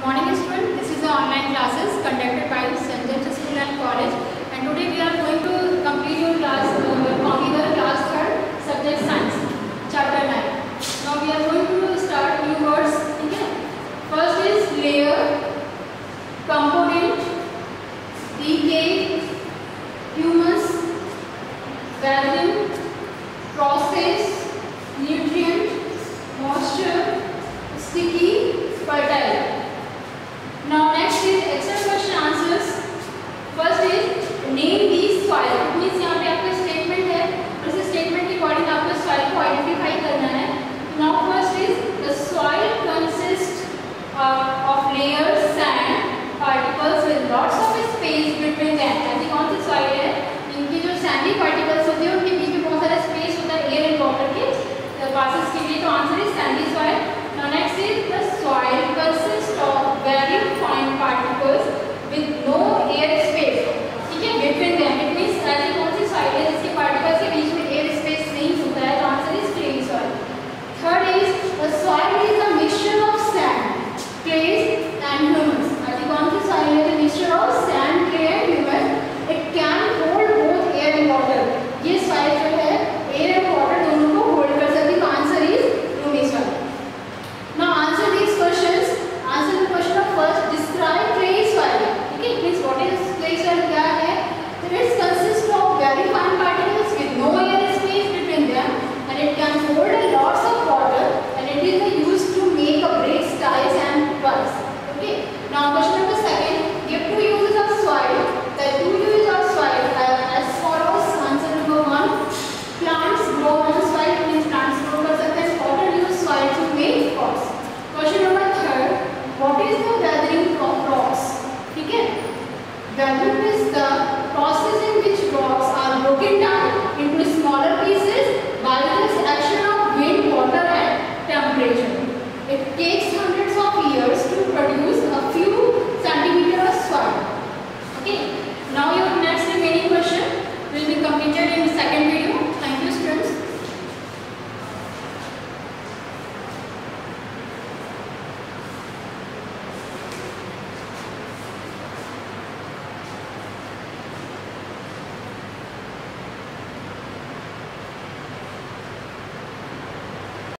morning students, this is the online classes conducted by St. James School and College, and today we are going to complete your class, Computer class 3rd, subject science, chapter 9. Now we are going to start new words. Okay? First is layer, component, decay, humus, gathering, process, nutrient, moisture, sticky, fertile. Now next is extra question answers. First is name these soil. It means यहाँ पे आपका statement है और इस statement के according आपको soil को identify करना है. Now first is the soil consists of layers, sand, particles with lots of space between them. ऐसी कौन सी soil है? इनकी जो sandy particles होते हैं उनके बीच में बहुत सारा space होता है air and water के passes के लिए. तो answer is sandy soil. Now next is the soil consists of very fine particles with no air space. ठीक है, between them. It means ऐसी कौन सी soil है जिसके particles के बीच में air space नहीं होता है. तो answer is clay soil. Third is the soil is a mixture of sand, clay and humus. ऐसी कौन सी soil है the mixture of sand, clay and humus. It can hold both air and water. ये soil जो है air and water दोनों को hold कर सकती है. तो answer is loamy soil. Now answer these questions. Answer the question of first. Describe clay soil. Okay, please. What is clay soil? क्या है? It consists of very fine particles with no air space between them, and it can hold a lots of water, and it is used to make a bricks, tiles, and walls. Okay. Now question number second. Give two uses of soil. The two uses of soil are as follows. Answer number one. Plants grow on soil. Means plants grow कर सकते हैं. Water use soil to make pots. Question number third. What is the gathering of rocks? ठीक है. Gathering is the process in which rocks are broken down into smaller pieces by the action of wind, water, and temperature. It takes hundreds of years to produce a few centimeters of soil. Okay. Now your next remaining question will be completed in the second